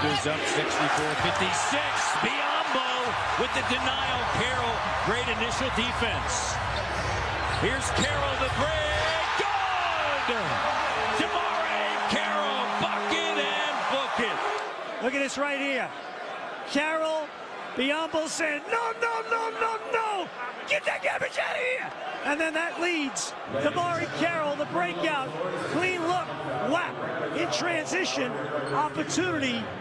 Raptors up 64-56. Biyombo with the denial. Carroll, great initial defense. Here's Carroll, the break. Good! Carroll, bucket and book it. Look at this right here. Carroll, Biyombo saying, no, no, no, no, no. Get that garbage out of here. And then that leads Carroll, the breakout. Clean look, whap, in transition, opportunity